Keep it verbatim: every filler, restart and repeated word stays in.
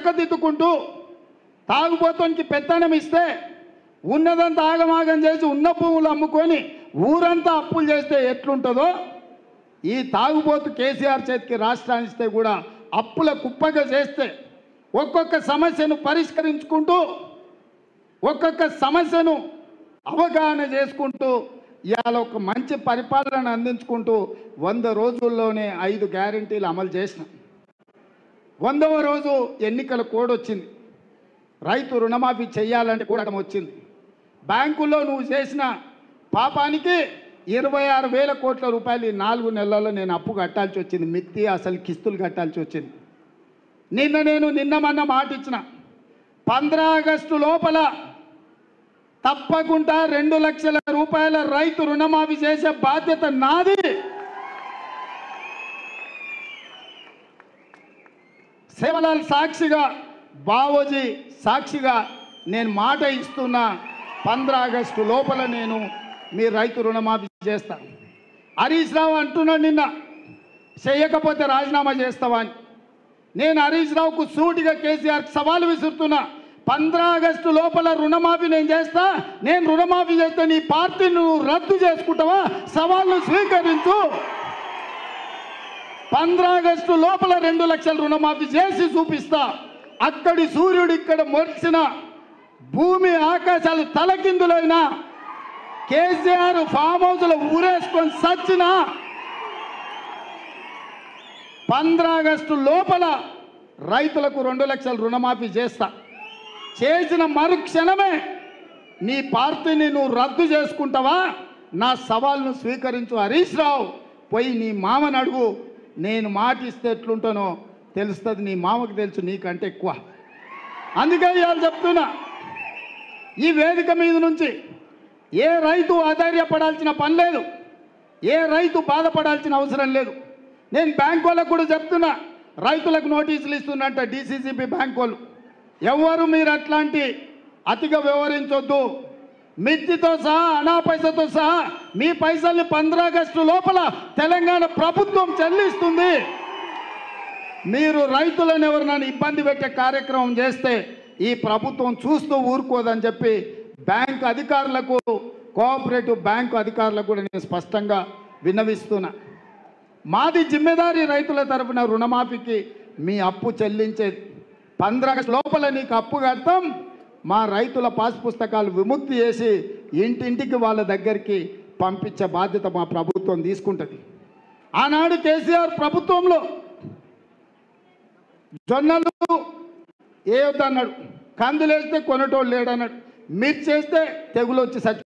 చక్కదిద్దుకుంటూ తాగుబోతానికి పెత్తనం ఇస్తే ఉన్నదంతా ఆగమాగం చేసి ఉన్న భూములు అమ్ముకొని ఊరంతా అప్పులు చేస్తే ఎట్లుంటుందో ఈ తాగుబోతు కేసీఆర్ చేతికి రాష్ట్రాన్ని ఇస్తే కూడా అప్పుల కుప్పగా చేస్తే ఒక్కొక్క సమస్యను పరిష్కరించుకుంటూ ఒక్కొక్క సమస్యను అవగాహన చేసుకుంటూ ఇవాళ ఒక మంచి పరిపాలన అందించుకుంటూ వంద రోజుల్లోనే ఐదు గ్యారెంటీలు అమలు చేసిన వందవ రోజు ఎన్నికల కోడ్ వచ్చింది. రైతు రుణమాఫీ చేయాలంటే కూడా వచ్చింది. బ్యాంకుల్లో నువ్వు చేసిన పాపానికి ఇరవై ఆరు వేల కోట్ల రూపాయలు ఈ నాలుగు నెలల్లో నేను అప్పు కట్టాల్సి వచ్చింది. మిత్తి అసలు కిస్తులు కట్టాల్సి వచ్చింది. నిన్న నేను నిన్న మొన్న మాట ఇచ్చిన పంద్రా ఆగస్టు లోపల తప్పకుండా రెండు లక్షల రూపాయల రైతు రుణమాఫీ చేసే బాధ్యత నాది. సేవలాల్ సాక్షిగా బావోజీ సాక్షిగా నేను మాట ఇస్తున్నా పంద్రా ఆగస్టు లోపల నేను మీ రైతు రుణమాఫీ చేస్తాను. హరీష్ రావు అంటున్నాడు నిన్న చేయకపోతే రాజీనామా చేస్తావా అని. నేను హరీష్ రావుకు సూటిగా కేసీఆర్ సవాలు విసురుతున్నా. పంద్రా ఆగస్టు లోపల రుణమాఫీ నేను చేస్తా. నేను రుణమాఫీ చేస్తే నీ పార్టీని నువ్వు రద్దు చేసుకుంటావా? సవాళ్ళు స్వీకరించు. పంద్రా ఆగస్టు లోపల రెండు లక్షల రుణమాఫీ చేసి చూపిస్తా. అక్కడి సూర్యుడు ఇక్కడ మొరిసిన భూమి ఆకాశాలు తలకిందులైనా కేసీఆర్ ఫామ్ హౌస్లో ఊరేసుకొని సచ్చినా పంద్రా ఆగస్టు లోపల రైతులకు రెండు లక్షల రుణమాఫీ చేస్తా. చేసిన మరుక్షణమే నీ పార్టీని నువ్వు రద్దు చేసుకుంటావా? నా సవాల్ను స్వీకరించు హరీష్ రావు. పోయి నీ మామని అడుగు. నేను మాట ఇస్తే ఎట్లుంటానో తెలుస్తుంది. నీ మామకు తెలుసు నీకంటే ఎక్కువ. అందుకే ఇవాళ చెప్తున్నా ఈ వేదిక మీద నుంచి ఏ రైతు ఆధైర్యపడాల్సిన పని లేదు. ఏ రైతు బాధపడాల్సిన అవసరం లేదు. నేను బ్యాంక్ వాళ్ళకు కూడా చెప్తున్నా. రైతులకు నోటీసులు ఇస్తున్నట్ట డీసీసీబీ బ్యాంక్ వాళ్ళు. ఎవరు మీరు అట్లాంటి అతిగా వ్యవహరించొద్దు. మిత్తితో సహా అనా పైసతో సహా మీ పైసల్ని పంద్రా ఆగస్టు లోపల తెలంగాణ ప్రభుత్వం చెల్లిస్తుంది. మీరు రైతులను ఎవరినైనా ఇబ్బంది పెట్టే కార్యక్రమం చేస్తే ఈ ప్రభుత్వం చూస్తూ ఊరుకోదని చెప్పి బ్యాంక్ అధికారులకు కోఆపరేటివ్ బ్యాంకు అధికారులకు కూడా నేను స్పష్టంగా విన్నవిస్తున్నా. మాది జిమ్మెదారీ రైతుల తరఫున రుణమాఫీకి మీ అప్పు చెల్లించేది. పంద్రా ఆగస్టు లోపల నీకు అప్పు కడతాం. మా రైతుల పాస్ పుస్తకాలు విముక్తి చేసి ఇంటింటికి వాళ్ళ దగ్గరికి పంపించే బాధ్యత మా ప్రభుత్వం తీసుకుంటుంది. ఆనాడు కేసీఆర్ ప్రభుత్వంలో జొన్నలు ఏ వద్దన్నాడు, కందులు వేస్తే కొనటోళ్ళు లేడన్నాడు, మిర్చి వేస్తే తెగులు వచ్చి సచ్చి